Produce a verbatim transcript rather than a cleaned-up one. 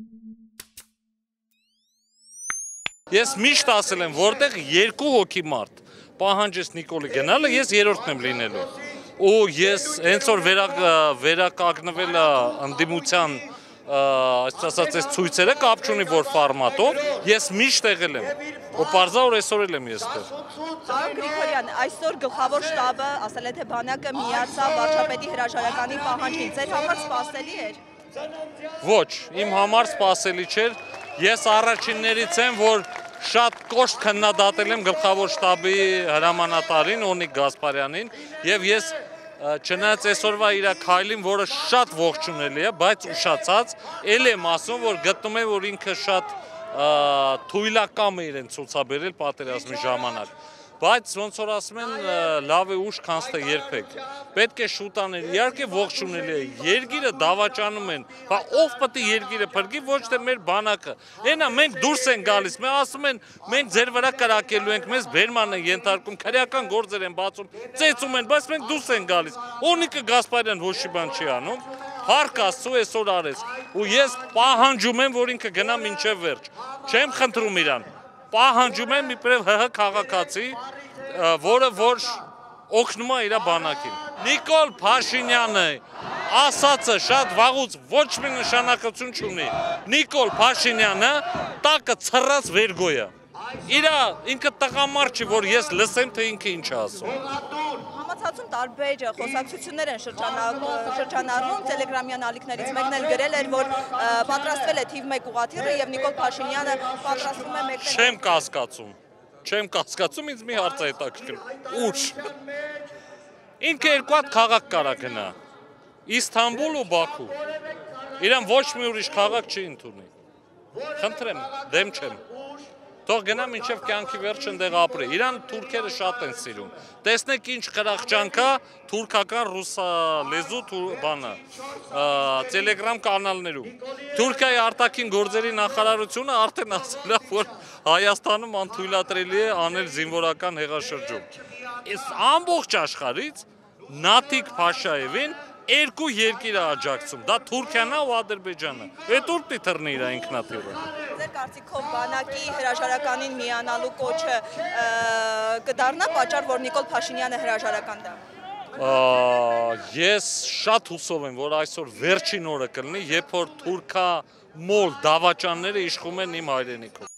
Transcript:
Ես միշտ ասել եմ, որտեղ երկու հոգի մարդ պահանջես Նիկոլի գնալը, ես երրորդն եմ լինելու։ Ու ես հենց որ վերականգնվել ընդդիմության ասած այս ցույցերը կապ չունի որ ֆորմատով, ես միշտ եղել եմ։ Ու պարզա որ այսօր էլ եմ ես դեռ։ Պարոն Գրիգորյան, այսօր գլխավոր շտաբը ասել է թե բանակը միացավ վարչապետի հրաժարականի պահանջին, ձեր համար սպասելի էր։ Ոչ, իմ համար սպասելի չէր։ Ես առաջիններից եմ, որ շատ կոշտ քննադատել եմ գլխավոր շտաբի հրամանատարին Օնիկ Գասպարյանին եւ ես չնայած այսօրվա իր քայլին, որը շատ ողջունելի է, բայց ուշացած, ել եմ ասում, որ գտնում եմ, որ ինքը շատ թույլակամ է իրեն ցուցաբերել պատերազմի ժամանակ։ Բայց ոնց որ ասում են, լավ է ուշ, քան թե երբեք։ Պետք է շուտ անել, իհարկե ողջունելի է, երկիրը դավաճանում են, բա ով պետք է երկիրը փրկի, ոչ թե մեր բանակը։ Այնա մենք դուրս են գալիս, մենք ասում են, մենք ձեր վրա կրակելու ենք, մեզ բերման են ենթարկում, քրեական գործեր են բացում, ծեծում են, բայց մենք դուրս են գալիս։ Օնիկը Գասպարյան ոչ մի բան չի անում, փառք Աստծո այսօր արեց։ Ու ես պահանջում եմ, որ ինքը գնա մինչև վերջ։ Չեմ խնդրում իրան։ Պահանջում եմ իբրև ՀՀ քաղաքացի, որը որ օգնում է իր բանակին։ Նիկոլ Փաշինյանը ասածը շատ վաղուց ոչ մի նշանակություն չունի։ Նիկոլ Փաշինյանը տակը ցռած վերգոյ է։ Իրա ինքը տղամարդ չի, որ ես լսեմ, թե ինքը ինչ է ասում։ Համացածում տարբեր խոսակցություններ են շրջանառվում տելեգրամյան ալիքներից, մեկն էլ գրել էր, որ պատրաստվել է թիվ մեկ ուղղաթիռը եւ Նիկոլ Փաշինյանը պատրաստվում է մեկնել։ Չեմ կասկածում, չեմ կասկածում, ինձ մի հարց է հետաքրքրում։ Ուր։ Ինքը երկու հատ քաղաք կարա գնա։ Իստանբուլ ու Բաքու։ Իրան ոչ մի ուրիշ քաղաք չի ընդունի։ Խնդրեմ, դեմ չեմ։ Թող գնա մինչև կյանքի վերջ ընդեղ ապրի։ Իրան թուրքերը շատ են սիրում։ Տեսնեք ինչ խրախճանքա թուրքական ռուսալեզու բանը, տելեգրամ կանալներում։ Թուրքիայի արտաքին գործերի նախարարությունը արդեն ասել է, որ Հայաստանում անթույլատրելի է անել զինվորական հեղաշրջում։ Այս ամբողջ աշխարհից Նաթիկ Փաշաևին երկու երկիր է աջակցում, դա Թուրքիան ու Ադրբեջանը։ Այդ ուր պիտի թռնի իր ինքնաթիռը։ Ձեր կարծիքով բանակի հրաժարականին միանալու կոչը կդառնա պատճառ, որ Նիկոլ Փաշինյանը հրաժարական տա։ Ես շատ հուսով եմ, որ այսօր վերջին օրը կլինի, երբ որ թուրքամոլ դավաճանները իշխում են իմ հայրենիքում։